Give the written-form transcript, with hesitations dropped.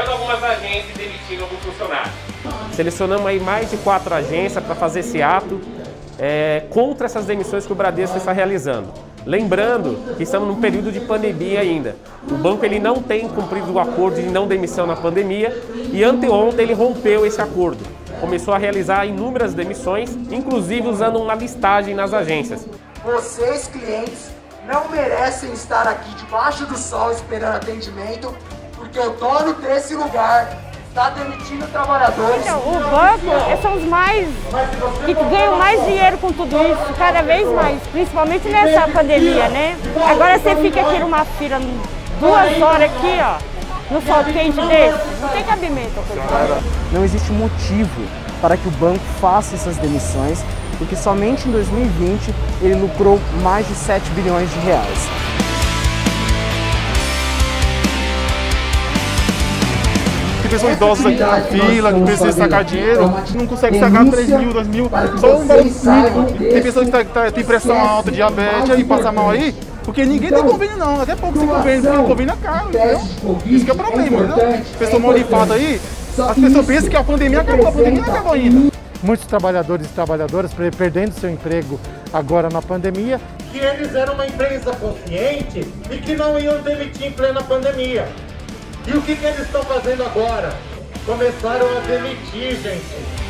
fechando algumas agências e demitindo alguns funcionários. Selecionamos aí mais de 4 agências para fazer esse ato contra essas demissões que o Bradesco está realizando. Lembrando que estamos num período de pandemia ainda. O banco ele não tem cumprido o acordo de não demissão na pandemia e anteontem ele rompeu esse acordo. Começou a realizar inúmeras demissões, inclusive usando uma listagem nas agências. Vocês, clientes, não merecem estar aqui debaixo do sol esperando atendimento, porque o dono desse lugar está demitindo trabalhadores. Então, o banco são os que ganham mais dinheiro com tudo isso, cada vez mais, principalmente nessa pandemia, né? Agora você fica aqui numa fila 2 horas aqui, ó, no sol quente desse, não tem cabimento. Não existe motivo para que o banco faça essas demissões, porque somente em 2020 ele lucrou mais de 7 bilhões de reais. Tem pessoas idosas aqui na fila, que precisam sacar dinheiro, não consegue sacar 3 mil, 2 mil, só um valor mínimo. Tem pessoas que tem pressão alta, diabetes, aí passa mal aí, porque ninguém tem convênio não, até pouco sem convênio, porque o convênio é caro, entendeu? Isso que é o problema, entendeu? A pessoa morre de infarto aí, as pessoas pensam que a pandemia acabou, a pandemia não acabou ainda. Muitos trabalhadores e trabalhadoras perdendo seu emprego agora na pandemia. Que eles eram uma empresa consciente e que não iam demitir em plena pandemia. E o que eles estão fazendo agora? Começaram a demitir, gente.